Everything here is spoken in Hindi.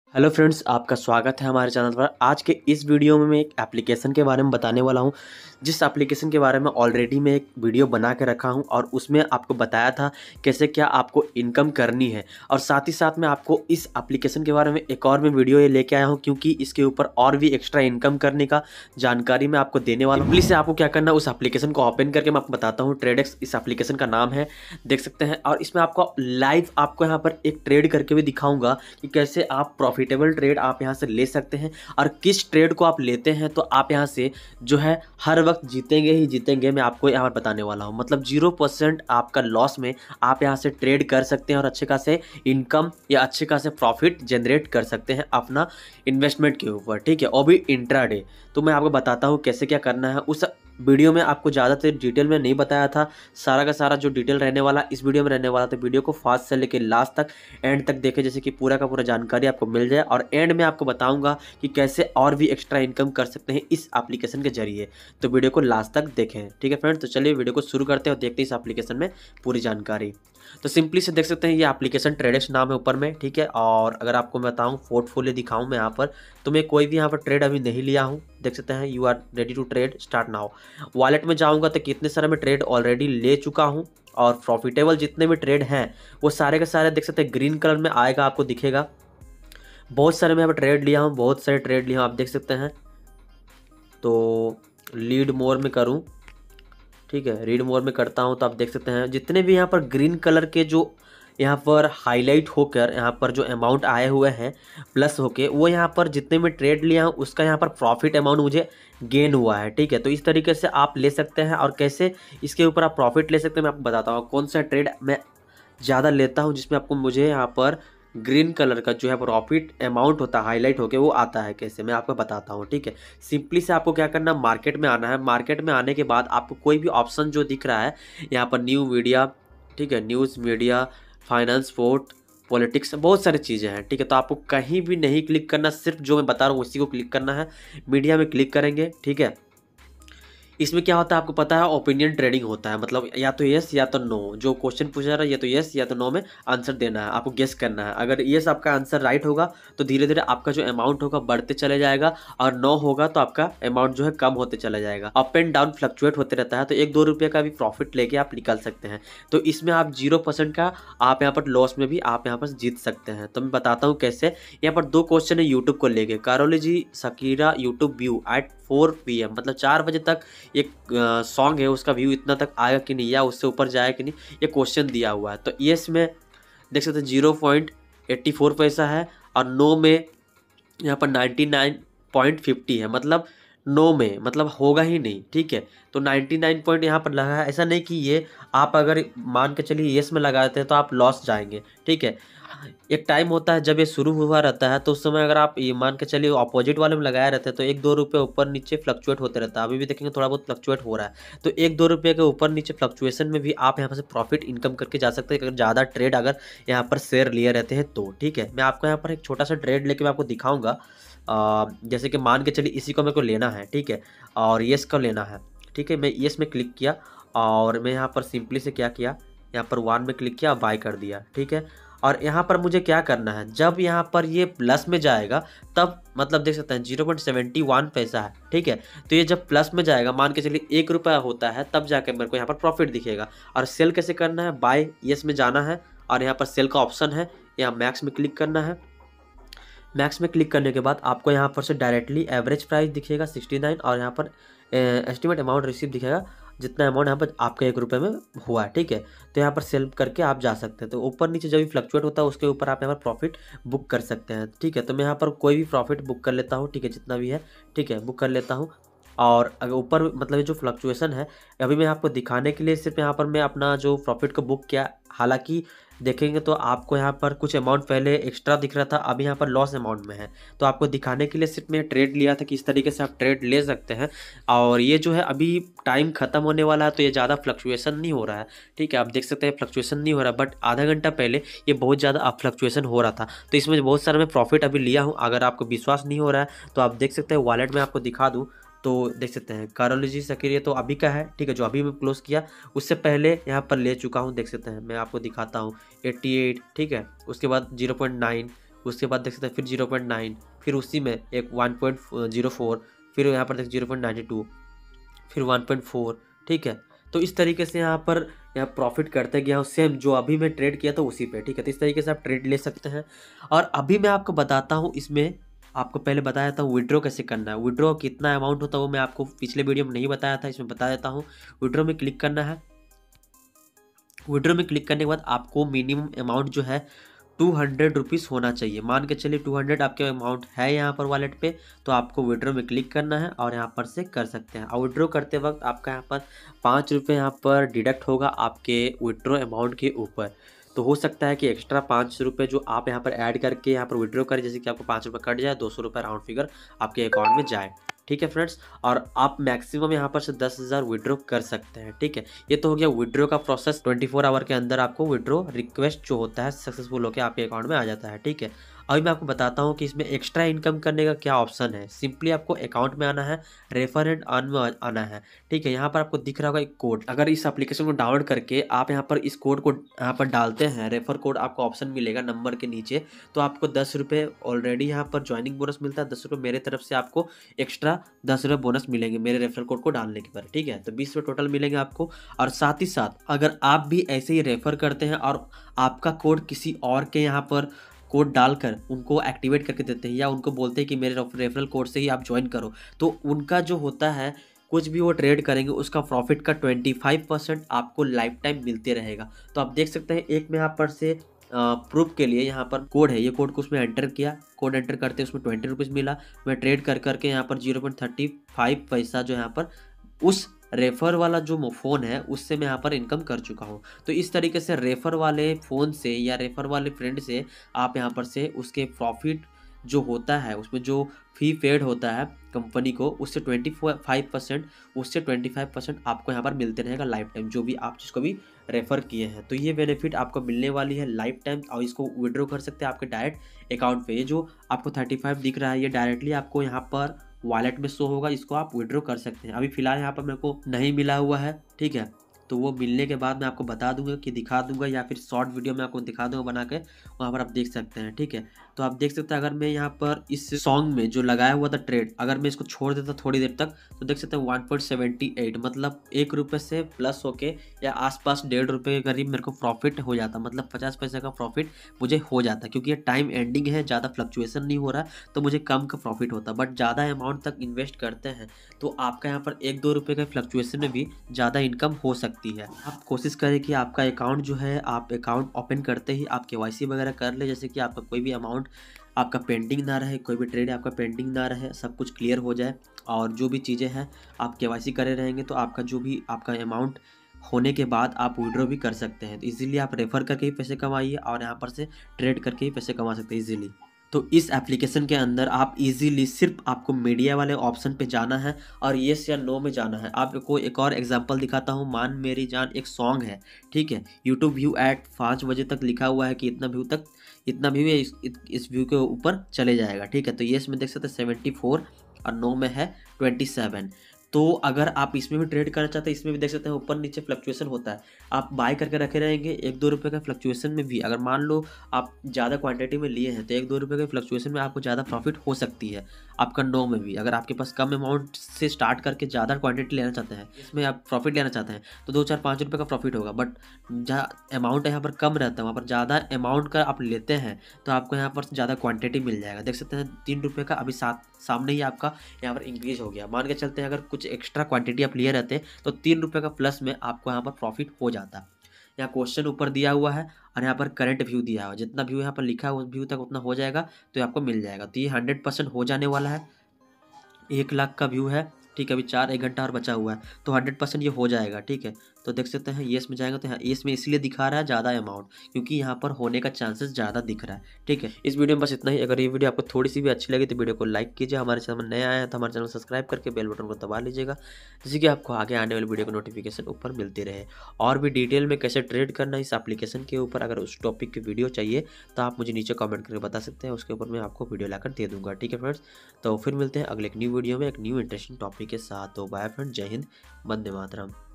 हेलो फ्रेंड्स, आपका स्वागत है हमारे चैनल पर। आज के इस वीडियो में मैं एक एप्लीकेशन के बारे में बताने वाला हूं, जिस एप्लीकेशन के बारे में ऑलरेडी मैं एक वीडियो बना के रखा हूं और उसमें आपको बताया था कैसे क्या आपको इनकम करनी है। और साथ ही साथ मैं आपको इस एप्लीकेशन के बारे में एक और मैं वीडियो ये लेके आया हूं, क्योंकि इसके ऊपर और भी एक्स्ट्रा इनकम करने का जानकारी मैं आपको देने वाला हूँ। प्लीज़ आपको क्या करना है, उस एप्लीकेशन को ओपन करके मैं आपको बताता हूँ। ट्रेडेक्स इस एप्लीकेशन का नाम है, देख सकते हैं। और इसमें आपको लाइव आपको यहाँ पर एक ट्रेड करके भी दिखाऊंगा कि कैसे आप प्रॉफिटेबल ट्रेड आप यहाँ से ले सकते हैं, और किस ट्रेड को आप लेते हैं तो आप यहाँ से जो है हर वक्त जीतेंगे ही जीतेंगे। मैं आपको यहाँ पर बताने वाला हूँ, मतलब 0% आपका लॉस में आप यहाँ से ट्रेड कर सकते हैं और अच्छे खासे इनकम या अच्छे खासे प्रॉफिट जनरेट कर सकते हैं अपना इन्वेस्टमेंट के ऊपर, ठीक है, और भी इंट्राडे। तो मैं आपको बताता हूँ कैसे क्या करना है। उस वीडियो में आपको ज़्यादातर डिटेल में नहीं बताया था, सारा का सारा जो डिटेल रहने वाला इस वीडियो में रहने वाला। तो वीडियो को फास्ट से लेकर लास्ट तक एंड तक देखें, जैसे कि पूरा का पूरा जानकारी आपको मिल जाए। और एंड में आपको बताऊंगा कि कैसे और भी एक्स्ट्रा इनकम कर सकते हैं इस एप्लीकेशन के जरिए। तो वीडियो को लास्ट तक देखें, ठीक है फ्रेंड्स। तो चलिए वीडियो को शुरू करते हैं और देखते हैं इस एप्लीकेशन में पूरी जानकारी। तो सिंपली से देख सकते हैं ये एप्लीकेशन ट्रेडेक्स नाम है ऊपर में, ठीक है। और अगर आपको मैं बताऊं पोर्टफोलियो दिखाऊं मैं यहाँ पर, तो मैं कोई भी यहाँ पर ट्रेड अभी नहीं लिया हूँ। देख सकते हैं you are ready to trade, start now. Wallet में जाऊंगा तो कितने सारे मैं ट्रेड ऑलरेडी ले चुका हूँ, और प्रॉफिटेबल जितने भी ट्रेड हैं वो सारे के सारे देख सकते हैं ग्रीन कलर में आएगा, आपको दिखेगा। बहुत सारे मैं यहाँ पर ट्रेड लिया हूँ, बहुत सारे ट्रेड लिया हूँ, आप देख सकते हैं। तो लीड मोर में करूँ, ठीक है, रीड मोर में करता हूं तो आप देख सकते हैं जितने भी यहाँ पर ग्रीन कलर के जो यहाँ पर हाईलाइट होकर यहाँ पर जो अमाउंट आए हुए हैं प्लस होके, वो यहाँ पर जितने भी ट्रेड लिया हूँ उसका यहाँ पर प्रॉफिट अमाउंट मुझे गेन हुआ है, ठीक है। तो इस तरीके से आप ले सकते हैं, और कैसे इसके ऊपर आप प्रॉफिट ले सकते हैं मैं आपको बताता हूँ। कौन सा ट्रेड मैं ज़्यादा लेता हूँ जिसमें आपको मुझे यहाँ पर ग्रीन कलर का जो है प्रॉफिट अमाउंट होता है हाईलाइट होके वो आता है, कैसे मैं आपको बताता हूँ, ठीक है। सिंपली से आपको क्या करना, मार्केट में आना है। मार्केट में आने के बाद आपको कोई भी ऑप्शन जो दिख रहा है यहाँ पर न्यू मीडिया, ठीक है, news media, finance, sport, politics, बहुत सारी चीज़ें हैं, ठीक है। तो आपको कहीं भी नहीं क्लिक करना, सिर्फ जो मैं बता रहा हूँ उसी को क्लिक करना है। मीडिया में क्लिक करेंगे, ठीक है। इसमें क्या होता है आपको पता है, ओपिनियन ट्रेडिंग होता है, मतलब या तो यस या तो नो। जो क्वेश्चन पूछा रहा है या तो यस या तो नो में आंसर देना है, आपको गेस करना है। अगर यस आपका आंसर राइट होगा तो धीरे धीरे आपका जो अमाउंट होगा बढ़ते चले जाएगा, और नो होगा तो आपका अमाउंट जो है कम होते चले जाएगा। अप एंड डाउन फ्लक्चुएट होते रहता है, तो 1-2 रुपये का भी प्रॉफिट लेके आप निकल सकते हैं। तो इसमें आप 0% का आप यहाँ पर लॉस में भी आप यहाँ पर जीत सकते हैं। तो मैं बताता हूँ कैसे। यहाँ पर 2 क्वेश्चन है यूट्यूब को लेके। कारोली Shakira YouTube view at 4 PM, मतलब 4 बजे तक एक सॉन्ग है उसका व्यू इतना तक आएगा कि नहीं, या उससे ऊपर जाएगा कि नहीं, ये क्वेश्चन दिया हुआ है। तो यस में देख सकते हैं 0.84 पैसा है, और नो में यहाँ पर 99.50 है, मतलब नो में मतलब होगा ही नहीं, ठीक है। तो 99 पॉइंट यहाँ पर लगा है। ऐसा नहीं कि ये आप अगर मान के चलिए यस में लगाते हैं तो आप लॉस जाएंगे, ठीक है। एक टाइम होता है जब ये शुरू हुआ रहता है, तो उस समय अगर आप ये मान के चलिए अपोजिट वाले में लगाए रहते हैं तो 1-2 रुपये ऊपर नीचे फ्लक्चुएट होते रहता है। अभी भी देखेंगे थोड़ा बहुत फ्लक्चुएट हो रहा है, तो 1-2 रुपये के ऊपर नीचे फ्लक्चुएशन में भी आप यहाँ पर से प्रॉफिट इनकम करके जा सकते हैं, अगर ज़्यादा ट्रेड अगर यहाँ पर शेयर लिए रहते हैं तो, ठीक है। मैं आपको यहाँ पर एक छोटा सा ट्रेड लेके मैं आपको दिखाऊंगा। जैसे कि मान के चलिए इसी को मेरे को लेना है, ठीक है, और येस का लेना है, ठीक है। मैं येस में क्लिक किया, और मैं यहाँ पर सिंपली से क्या किया, यहाँ पर 1 में क्लिक किया, बाय कर दिया, ठीक है। और यहाँ पर मुझे क्या करना है, जब यहाँ पर ये प्लस में जाएगा तब, मतलब देख सकते हैं 0.71 पैसा है, ठीक है। तो ये जब प्लस में जाएगा, मान के चलिए 1 रुपया होता है, तब जाकर मेरे को यहाँ पर प्रॉफिट दिखेगा। और सेल कैसे करना है, बाय येस में जाना है, और यहाँ पर सेल का ऑप्शन है, यहाँ मैक्स में क्लिक करना है। मैक्स में क्लिक करने के बाद आपको यहाँ पर से डायरेक्टली एवरेज प्राइस दिखेगा 69, और यहाँ पर एस्टिमेट अमाउंट रिसीव दिखेगा, जितना अमाउंट यहाँ पर आपका 1 रुपये में हुआ है, ठीक है। तो यहाँ पर सेल करके आप जा सकते हैं। तो ऊपर नीचे जब भी फ्लक्चुएट होता है उसके ऊपर आप यहाँ पर प्रॉफिट बुक कर सकते हैं, ठीक है। तो मैं यहाँ पर कोई भी प्रॉफिट बुक कर लेता हूँ, ठीक है, जितना भी है, ठीक है, बुक कर लेता हूँ। और अगर ऊपर मतलब जो फ्लक्चुएशन है अभी मैं आपको दिखाने के लिए सिर्फ यहाँ पर मैं अपना जो प्रॉफिट को बुक किया। हालांकि देखेंगे तो आपको यहाँ पर कुछ अमाउंट पहले एक्स्ट्रा दिख रहा था, अभी यहाँ पर लॉस अमाउंट में है। तो आपको दिखाने के लिए सिर्फ मैं ट्रेड लिया था कि इस तरीके से आप ट्रेड ले सकते हैं। और ये जो है अभी टाइम खत्म होने वाला है, तो ये ज़्यादा फ्लक्चुएशन नहीं हो रहा है, ठीक है। आप देख सकते हैं फ्लक्चुएशन नहीं हो रहा, बट आधा घंटा पहले ये बहुत ज़्यादा फ्लक्चुएशन हो रहा था। तो इसमें बहुत सारा मैं प्रॉफिट अभी लिया हूँ। अगर आपको विश्वास नहीं हो रहा है तो आप देख सकते हैं वॉलेट में आपको दिखा दूँ, तो देख सकते हैं कारोलॉजी शकीर, ये तो अभी का है, ठीक है, जो अभी मैं क्लोज किया। उससे पहले यहाँ पर ले चुका हूँ, देख सकते हैं, मैं आपको दिखाता हूँ 88, ठीक है, उसके बाद 0.9, उसके बाद देख सकते हैं फिर 0.9, फिर उसी में एक 1.04, फिर यहाँ पर देख 0.92, फिर 1.4। ठीक है, तो इस तरीके से यहाँ पर प्रॉफिट करते गया हूँ, सेम जो अभी मैं ट्रेड किया था उसी पे। ठीक है, तो इस तरीके से आप ट्रेड ले सकते हैं। और अभी मैं आपको बताता हूँ, इसमें आपको पहले बताया था विड्रॉ कैसे करना है, विड्रॉ कितना अमाउंट होता है वो मैं आपको पिछले वीडियो में नहीं बताया था, इसमें बता देता हूँ। विड्रॉ में क्लिक करना है। विड्रॉ में क्लिक करने के बाद आपको मिनिमम अमाउंट जो है 200 रुपीज़ होना चाहिए। मान के चलिए 200 आपके अमाउंट है यहाँ पर वॉलेट पे, तो आपको विड्रॉ में क्लिक करना है और यहाँ पर से कर सकते हैं। और विड्रॉ करते वक्त आपका यहाँ पर 5 रुपये यहाँ पर डिडक्ट होगा आपके विड्रॉ अमाउंट के ऊपर। तो हो सकता है कि एक्स्ट्रा 5 रुपये जो आप यहाँ पर ऐड करके यहाँ पर विड्रॉ करें, जैसे कि आपको 5 रुपये कट जाए, 200 रुपये राउंड फिगर आपके अकाउंट में जाए। ठीक है फ्रेंड्स, और आप मैक्सिमम यहाँ पर से 10,000 विड्रॉ कर सकते हैं। ठीक है, ये तो हो गया विड्रॉ का प्रोसेस। 24 आवर के अंदर आपको विड्रॉ रिक्वेस्ट जो होता है सक्सेसफुल होकर आपके अकाउंट में आ जाता है। ठीक है, अभी मैं आपको बताता हूँ कि इसमें एक्स्ट्रा इनकम करने का क्या ऑप्शन है। सिंपली आपको अकाउंट में आना है, रेफर एंड अर्न में आना है। ठीक है, यहाँ पर आपको दिख रहा होगा एक कोड। अगर इस एप्लीकेशन को डाउनलोड करके आप यहाँ पर इस कोड को यहाँ पर डालते हैं, रेफर कोड आपको ऑप्शन मिलेगा नंबर के नीचे, तो आपको 10 रुपये ऑलरेडी यहाँ पर ज्वाइनिंग बोनस मिलता है। 10 रुपये मेरे तरफ से आपको एक्स्ट्रा 10 रुपये बोनस मिलेंगे मेरे रेफरल कोड को डालने के पर। ठीक है, तो 20 रुपये टोटल मिलेंगे आपको। और साथ ही साथ अगर आप भी ऐसे ही रेफर करते हैं और आपका कोड किसी और के यहाँ पर कोड डालकर उनको एक्टिवेट करके देते हैं, या उनको बोलते हैं कि मेरे रेफरल कोड से ही आप ज्वाइन करो, तो उनका जो होता है कुछ भी वो ट्रेड करेंगे उसका प्रॉफिट का 25% आपको लाइफ टाइम मिलते रहेगा। तो आप देख सकते हैं, एक में यहाँ पर से प्रूफ के लिए यहाँ पर कोड है, ये कोड को उसमें एंटर किया, कोड एंटर करते उसमें 20 रुपीज़ मिला। मैं ट्रेड कर करके यहाँ पर 0.35 पैसा जो यहाँ पर उस रेफर वाला जो फ़ोन है उससे मैं यहाँ पर इनकम कर चुका हूँ। तो इस तरीके से रेफर वाले फ़ोन से या रेफर वाले फ्रेंड से आप यहाँ पर से उसके प्रॉफिट जो होता है, उसमें जो फी पेड होता है कंपनी को, उससे 25% आपको यहाँ पर मिलते रहेगा लाइफ टाइम, जो भी आप जिसको भी रेफ़र किए हैं। तो ये बेनिफिट आपको मिलने वाली है लाइफ टाइम, और इसको विड्रॉ कर सकते हैं आपके डायरेक्ट अकाउंट पे। ये जो आपको 35 दिख रहा है ये डायरेक्टली आपको यहाँ पर वॉलेट में शो होगा, इसको आप विड्रॉ कर सकते हैं। अभी फ़िलहाल यहाँ पर मेरे को नहीं मिला हुआ है। ठीक है, तो वो मिलने के बाद मैं आपको बता दूंगा कि दिखा दूंगा, या फिर शॉर्ट वीडियो में आपको दिखा दूंगा बना के, वहाँ पर आप देख सकते हैं। ठीक है, तो आप देख सकते हैं अगर मैं यहाँ पर इस सॉन्ग में जो लगाया हुआ था ट्रेड, अगर मैं इसको छोड़ देता थोड़ी देर तक, तो देख सकते हैं 1.78, मतलब 1 रुपये से प्लस होके या आसपास 1.5 रुपये के करीब मेरे को प्रॉफिट हो जाता, मतलब 50 पैसे का प्रॉफिट मुझे हो जाता। क्योंकि ये टाइम एंडिंग है, ज़्यादा फ्लक्चुएसन नहीं हो रहा, तो मुझे कम का प्रॉफिट होता। बट ज़्यादा अमाउंट तक इन्वेस्ट करते हैं तो आपका यहाँ पर 1-2 रुपये के फ्लक्चुएसन में भी ज़्यादा इनकम हो सकती है। आप कोशिश करें कि आपका अकाउंट जो है, आप अकाउंट ओपन करते ही आप KYC वगैरह कर ले, जैसे कि आपका कोई भी अमाउंट आपका पेंडिंग ना रहे, कोई भी ट्रेड आपका पेंडिंग ना रहे, सब कुछ क्लियर हो जाए। और जो भी चीज़ें हैं आप KYC करे रहेंगे, तो आपका जो भी आपका अमाउंट होने के बाद आप विड्रॉ भी कर सकते हैं। तो इजीली आप रेफ़र करके ही पैसे कमाइए और यहाँ पर से ट्रेड करके ही पैसे कमा सकते हैं इजीली। तो इस एप्लीकेशन के अंदर आप इजीली सिर्फ आपको मीडिया वाले ऑप्शन पे जाना है और येस या नो में जाना है। आपको एक और एग्जांपल दिखाता हूँ। मान मेरी जान एक सॉन्ग है, ठीक है, यूट्यूब व्यू एट 5 बजे तक लिखा हुआ है कि इतना व्यू है, इस व्यू के ऊपर चले जाएगा। ठीक है, तो येस में देख सकते हैं 74 और नो में है 27। तो अगर आप इसमें भी ट्रेड करना चाहते हैं, इसमें भी देख सकते हैं ऊपर नीचे फ्लक्चुएशन होता है। आप बाय करके रखे रहेंगे 1-2 रुपये का फ्लक्चुएशन में भी। अगर मान लो आप ज़्यादा क्वांटिटी में लिए हैं तो 1-2 रुपये के फ्लक्चुएशन में आपको ज़्यादा प्रॉफिट हो सकती है। आपका नो में भी अगर आपके पास कम अमाउंट से स्टार्ट करके ज़्यादा क्वांटिटी लेना चाहते हैं, इसमें आप प्रॉफिट लेना चाहते हैं, तो 2-4-5 रुपये का प्रॉफिट होगा। बट जहाँ अमाउंट यहाँ पर कम रहता है वहाँ पर ज़्यादा अमाउंट का आप लेते हैं तो आपको यहाँ पर ज़्यादा क्वांटिटी मिल जाएगा। देख सकते हैं 3 रुपये का अभी सामने ही आपका यहाँ पर इंक्रीज हो गया। मान के चलते हैं अगर कुछ एक्स्ट्रा क्वांटिटी आप लिए रहते तो 3 रुपये का प्लस में आपको यहाँ पर प्रॉफिट हो जाता। यहाँ क्वेश्चन ऊपर दिया हुआ है और यहाँ पर करंट व्यू दिया हुआ है, जितना व्यू यहाँ पर लिखा है उस व्यू तक उतना हो जाएगा तो आपको मिल जाएगा। तो ये 100% हो जाने वाला है। 1 लाख का व्यू है, ठीक है, अभी 1 घंटा और बचा हुआ है, तो 100% ये हो जाएगा। ठीक है, तो देख सकते हैं येस में जाएंगे तो यहाँ येस में इसलिए दिखा रहा है ज़्यादा अमाउंट, क्योंकि यहाँ पर होने का चांसेस ज़्यादा दिख रहा है। ठीक है, इस वीडियो में बस इतना ही। अगर ये वीडियो आपको थोड़ी सी भी अच्छी लगी तो वीडियो को लाइक कीजिए। हमारे चैनल में नए आए हैं तो हमारे चैनल को सब्सक्राइब करके बेल बटन को दबा लीजिएगा, जिससे कि आपको आगे आने वाली वीडियो को नोटिफिकेशन ऊपर मिलती रहे। और भी डिटेल में कैसे ट्रेड करना इस एप्लीकेशन के ऊपर, अगर उस टॉपिक की वीडियो चाहिए तो आप मुझे नीचे कमेंट करके बता सकते हैं, उसके ऊपर मैं आपको वीडियो लाकर दे दूँगा। ठीक है फ्रेंड्स, तो फिर मिलते हैं अगले एक न्यू वीडियो में एक न्यू इंटरेस्टिंग टॉपिक के साथ। तो बाय फ्रेंड, जय हिंद, वंदे मातरम।